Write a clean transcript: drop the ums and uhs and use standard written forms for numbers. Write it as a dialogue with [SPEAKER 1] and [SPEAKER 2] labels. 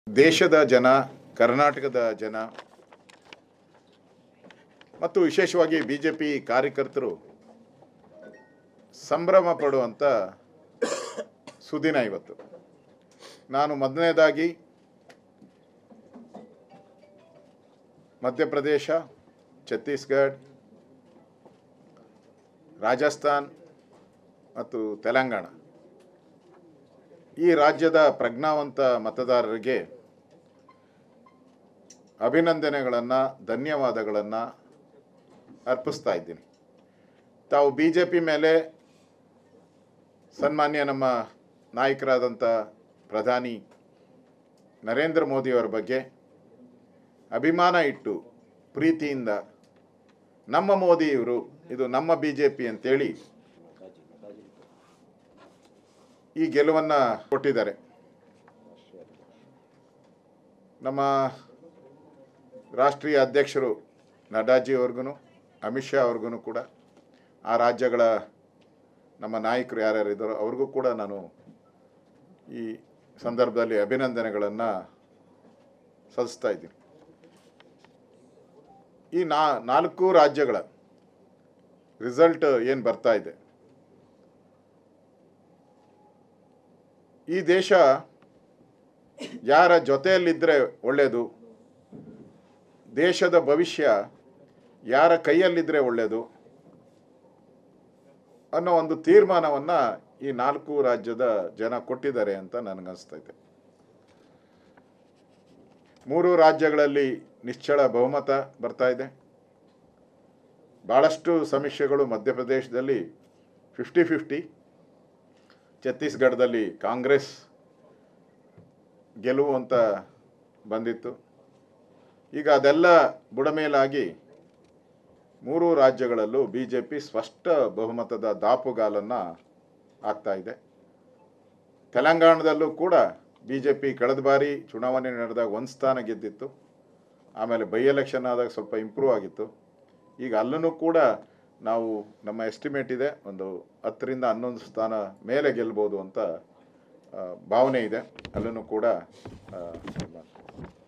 [SPEAKER 1] ದೇಶದ ಜನ, ಕರ್ನಾಟಕದ ಜನ ಮತ್ತು ವಿಶೇಷವಾಗಿ ಬಿಜೆಪಿ ಕಾರ್ಯಕರ್ತರು ಸಂಭ್ರಮ ಪಡುವಂಥ ಸುದಿನ ಇವತ್ತು. ನಾನು ಮೊದಲನೇದಾಗಿ ಮಧ್ಯಪ್ರದೇಶ, ಛತ್ತೀಸ್ಗಢ, ರಾಜಸ್ಥಾನ್ ಮತ್ತು ತೆಲಂಗಾಣ ಈ ರಾಜ್ಯದ ಪ್ರಜ್ಞಾವಂತ ಮತದಾರರಿಗೆ ಅಭಿನಂದನೆಗಳನ್ನು, ಧನ್ಯವಾದಗಳನ್ನು ಅರ್ಪಿಸ್ತಾ ಇದ್ದೀನಿ. ತಾವು BJP ಮೇಲೆ ಸನ್ಮಾನ್ಯ ನಮ್ಮ ನಾಯಕರಾದಂಥ ಪ್ರಧಾನಿ ನರೇಂದ್ರ ಮೋದಿಯವರ ಬಗ್ಗೆ ಅಭಿಮಾನ ಇಟ್ಟು ಪ್ರೀತಿಯಿಂದ ನಮ್ಮ ಮೋದಿಯವರು, ಇದು ನಮ್ಮ BJP ಅಂತೇಳಿ ಈ ಗೆಲುವನ್ನು ಕೊಟ್ಟಿದ್ದಾರೆ. ನಮ್ಮ ರಾಷ್ಟ್ರೀಯ ಅಧ್ಯಕ್ಷರು ನಡ್ಡಾಜಿ ಅವ್ರಿಗೂ, ಅಮಿತ್ ಶಾ ಅವ್ರಿಗೂ ಕೂಡ, ಆ ರಾಜ್ಯಗಳ ನಮ್ಮ ನಾಯಕರು ಯಾರ್ಯಾರು ಇದ್ದಾರೋ ಅವ್ರಿಗೂ ಕೂಡ ನಾನು ಈ ಸಂದರ್ಭದಲ್ಲಿ ಅಭಿನಂದನೆಗಳನ್ನು ಸಲ್ಲಿಸ್ತಾ ಇದ್ದೀನಿ. ಈ ನಾಲ್ಕು ರಾಜ್ಯಗಳ ರಿಸಲ್ಟ್ ಏನು ಬರ್ತಾ ಇದೆ, ಈ ದೇಶ ಯಾರ ಜೊತೆಯಲ್ಲಿದ್ದರೆ ಒಳ್ಳೆಯದು, ದೇಶದ ಭವಿಷ್ಯ ಯಾರ ಕೈಯಲ್ಲಿದ್ದರೆ ಒಳ್ಳೆಯದು ಅನ್ನೋ ಒಂದು ತೀರ್ಮಾನವನ್ನು ಈ ನಾಲ್ಕು ರಾಜ್ಯದ ಜನ ಕೊಟ್ಟಿದ್ದಾರೆ ಅಂತ ನನಗನ್ನಿಸ್ತೈತೆ. 3 ರಾಜ್ಯಗಳಲ್ಲಿ ನಿಶ್ಚಳ ಬಹುಮತ ಬರ್ತಾ ಇದೆ. ಭಾಳಷ್ಟು ಸಮೀಕ್ಷೆಗಳು ಮಧ್ಯಪ್ರದೇಶದಲ್ಲಿ 50-50, ಛತ್ತೀಸ್ಗಢದಲ್ಲಿ ಕಾಂಗ್ರೆಸ್ ಗೆಲುವು ಅಂತ ಬಂದಿತ್ತು. ಈಗ ಅದೆಲ್ಲ ಬುಡಮೇಲಾಗಿ 3 ರಾಜ್ಯಗಳಲ್ಲೂ BJP ಸ್ಪಷ್ಟ ಬಹುಮತದ ದಾಪುಗಾಲನ್ನು ಹಾಕ್ತಾ ಇದೆ. ತೆಲಂಗಾಣದಲ್ಲೂ ಕೂಡ BJP ಕಳೆದ ಬಾರಿ ಚುನಾವಣೆ ನಡೆದಾಗ 1 ಸ್ಥಾನ ಗೆದ್ದಿತ್ತು. ಆಮೇಲೆ ಬೈ ಎಲೆಕ್ಷನ್ ಆದಾಗ ಸ್ವಲ್ಪ ಇಂಪ್ರೂವ್ ಆಗಿತ್ತು. ಈಗ ಅಲ್ಲೂ ಕೂಡ ನಾವು ನಮ್ಮ ಎಸ್ಟಿಮೇಟ್ ಇದೆ, ಒಂದು 10ರಿಂದ 11 ಸ್ಥಾನ ಮೇಲೆ ಗೆಲ್ಬೋದು ಅಂತ ಭಾವನೆ ಇದೆ. ಅಲ್ಲೂ ಕೂಡ